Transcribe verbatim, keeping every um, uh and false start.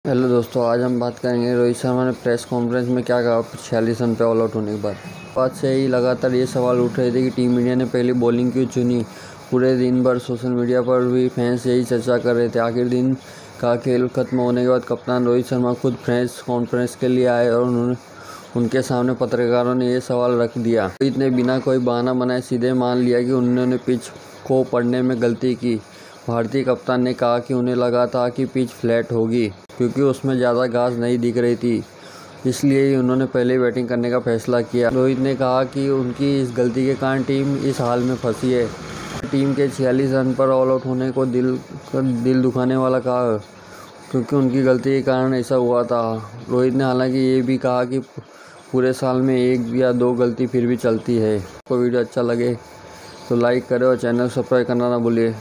Hello दोस्तों, आज हम बात करेंगे रोहित शर्मा ने प्रेस कॉन्फ्रेंस में क्या कहा छियालीस रन पे ऑल आउट होने के बाद। बात से ही लगातार ये सवाल उठ रहे थे कि टीम इंडिया ने पहली बॉलिंग क्यों चुनी। पूरे दिन भर सोशल मीडिया पर भी फैंस यही चर्चा कर रहे थे। आखिर दिन का खेल खत्म होने के बाद कप्तान रोहित शर्मा खुद प्रेस कॉन्फ्रेंस के लिए आए और उन्होंने उनके सामने पत्रकारों ने यह सवाल रख दिया। रोहित ने बिना कोई बहाना बनाए सीधे मान लिया कि उन्होंने पिच को पढ़ने में गलती की। भारतीय कप्तान ने कहा कि उन्हें लगा था कि पिच फ्लैट होगी क्योंकि उसमें ज़्यादा घास नहीं दिख रही थी, इसलिए ही उन्होंने पहले बैटिंग करने का फैसला किया। रोहित ने कहा कि उनकी इस गलती के कारण टीम इस हाल में फंसी है। टीम के छियालीस रन पर ऑल आउट होने को दिल दिल दुखाने वाला कहा क्योंकि उनकी गलती के कारण ऐसा हुआ था। रोहित ने हालांकि ये भी कहा कि पूरे साल में एक या दो गलती फिर भी चलती है। आपको वीडियो अच्छा लगे तो लाइक करें और चैनल सब्सक्राइब करना ना भूलिए।